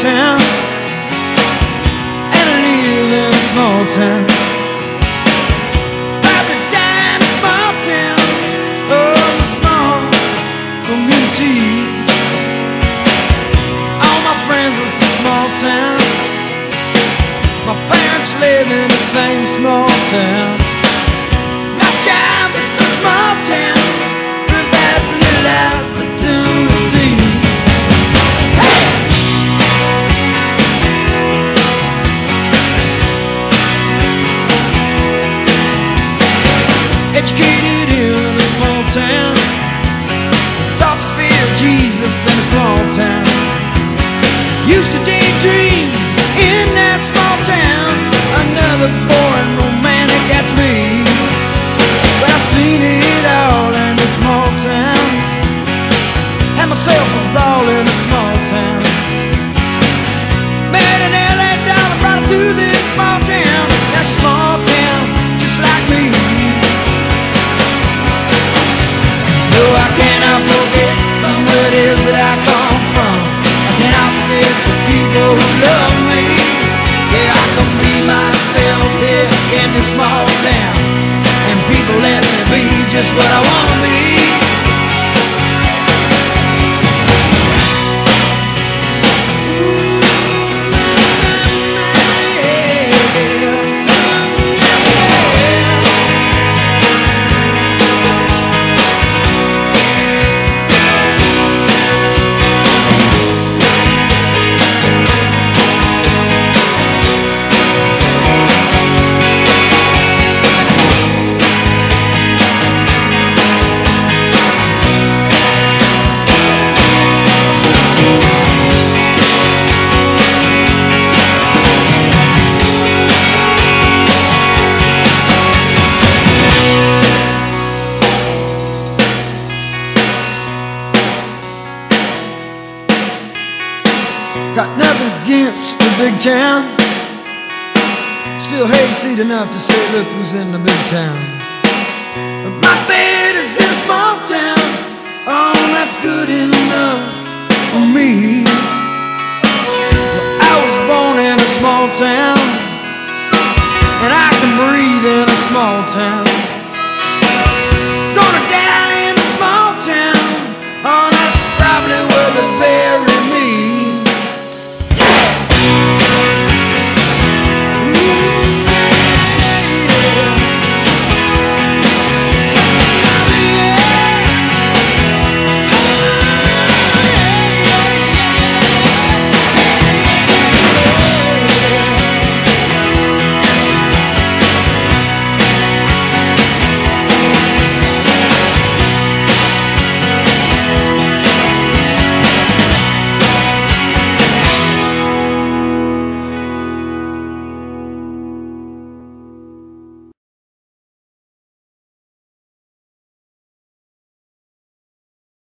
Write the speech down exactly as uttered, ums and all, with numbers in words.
town, and I live in a small town. Probably die in a small town. Oh, small communities. All my friends are from small town. My parents live in the same small town. My job is a small town, but there's little opportunity. Hey! Educated in a small town, taught to fear Jesus in a small town. Used to daydream in that small town. Another boring romantic, that's me. But I've seen it all in a small town. Had myself a ball in a small town. Met an L A dollar, brought her to this small town. That small town, just like me. No, I cannot forget from where it is that I come from. I cannot forget the people who love me. Yeah, I can be myself here in this small town, and people let me be just what I wanna be. Got nothing against the big town. Still hayseed enough to say, look who's in the big town. But my bed is in a small town. Oh, that's good enough for me. Well, I was born in a small town, and I can breathe in a small town.